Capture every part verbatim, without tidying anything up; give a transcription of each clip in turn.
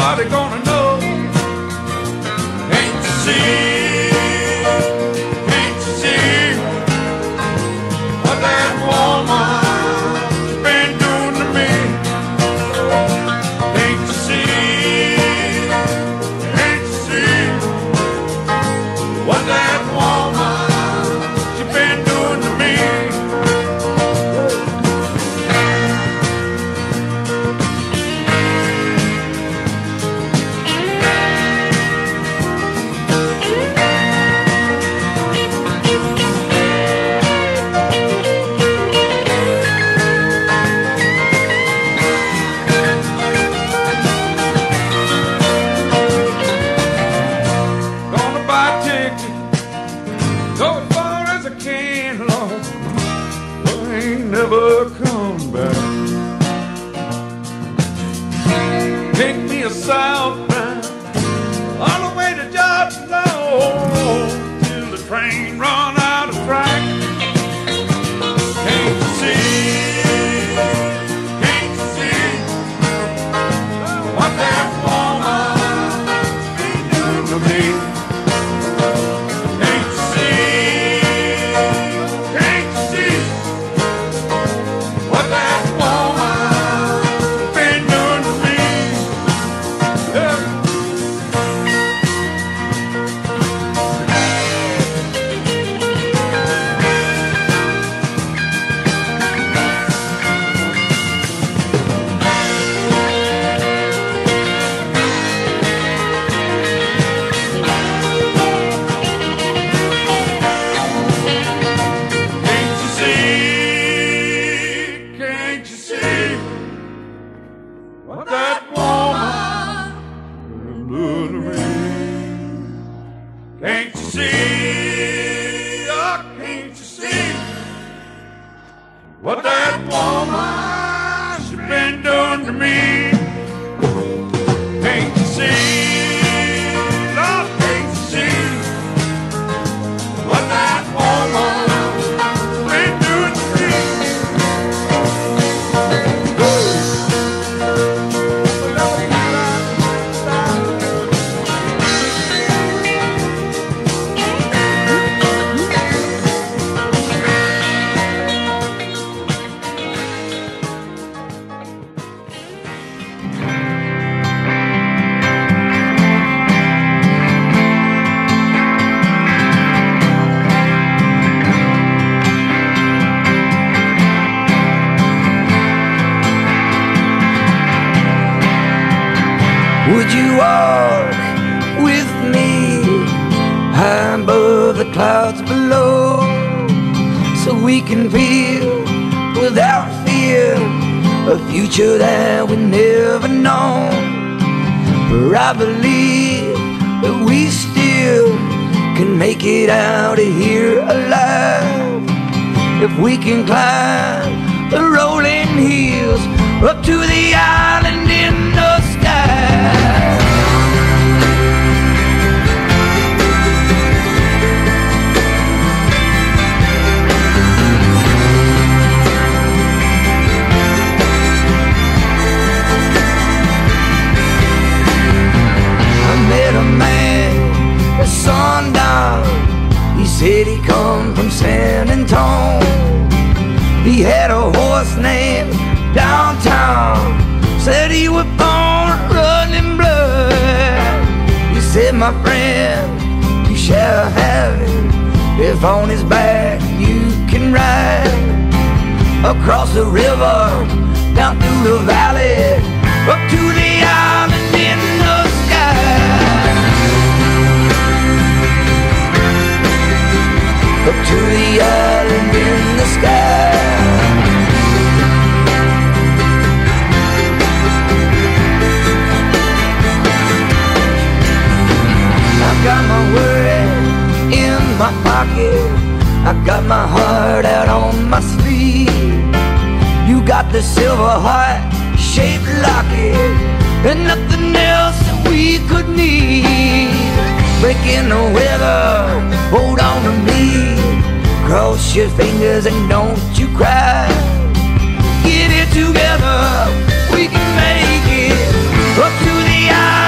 nobody gonna know. Can't you see? Can't you see what that woman's been doing to me? Can't you see? Can't you see what that woman's been doing to me? Never come back. Take me a southbound all the way to Georgia till the train run out of track. Can't you see? Can't you see what that woman been doing to me? What that woman she been doing to me? Can't you see? Lord, can't you see what that woman been doing to me? Would you walk with me high above the clouds below, so we can feel without fear a future that we never known? For I believe that we still can make it out of here alive, if we can climb the rolling hills up to the island in the sky. I met a man at sundown. He said he come from San Antonio. He had a horse named Downtown. Said he was born running blood. He said, my friend, you shall have it, if on his back you can ride across the river, down through the valley, up to the island in the sky. Up to the island in the sky. I got my worry in my pocket, I got my heart out on my sleeve. You got the silver heart-shaped locket, and nothing else that we could need. Breaking the weather, hold on to me, cross your fingers and don't you cry. Get it together, we can make it up to the eye.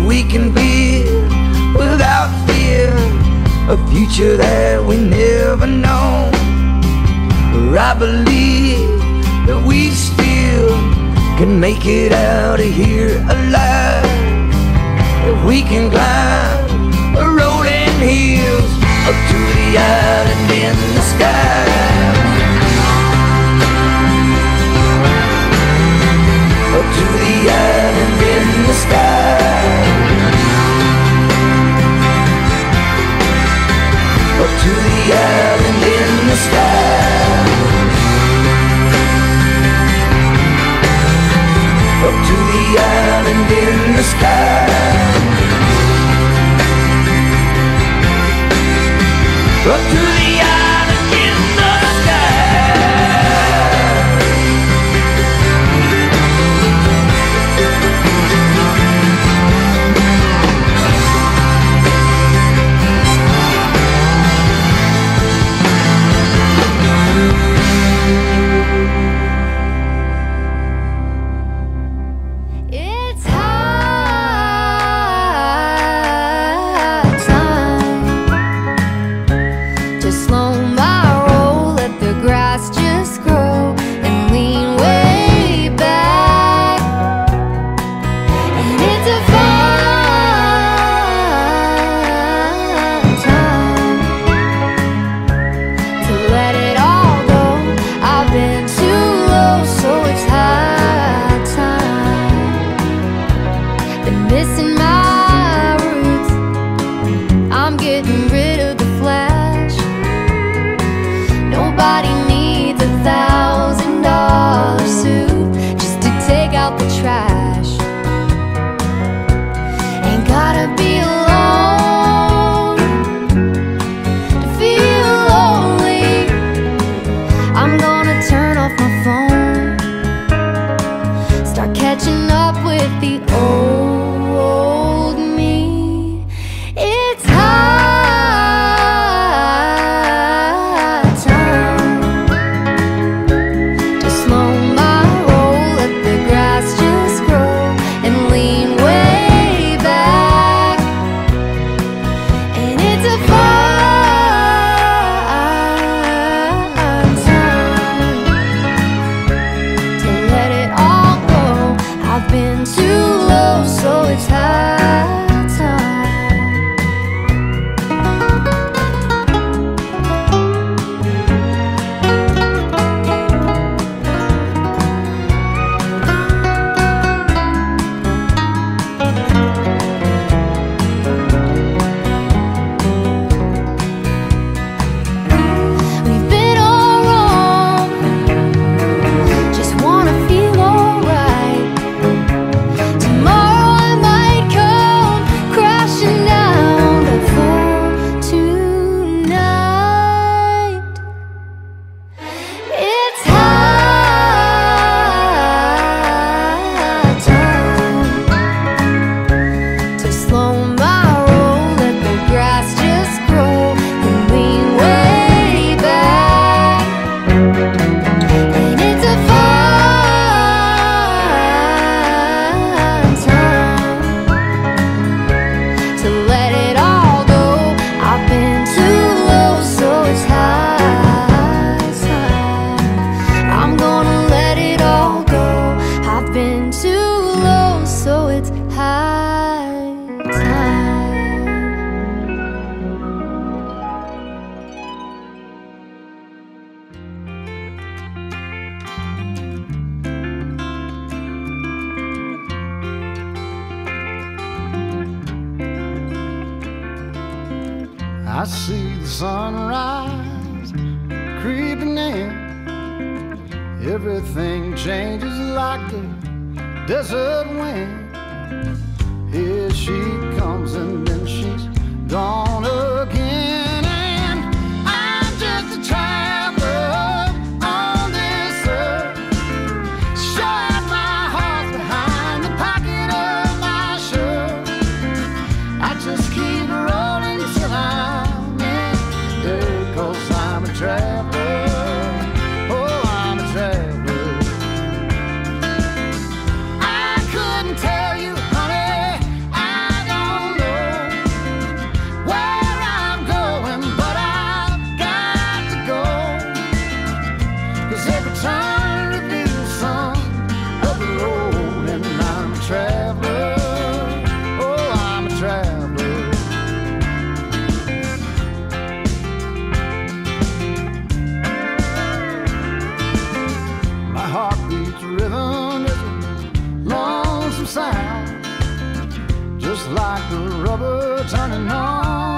we can build without fear a future that we never know. For I believe that we still can make it out of here alive. If we can climb the rolling hills up to the island in the sky. Up to the island in the sky. Up to the island in the sky. Up to the island in the sky. Up to the island in the I see the sunrise creeping in. Everything changes like the desert wind. Here she comes and then she's gone again. And I'm just a traveler on this earth. Shut my heart behind the pocket of my shirt. I just keep rolling till I'm in dirt, 'cause I'm a traveler. Oh, I'm a traveler. I couldn't tell you, honey, I sound, just like the rubber turning on.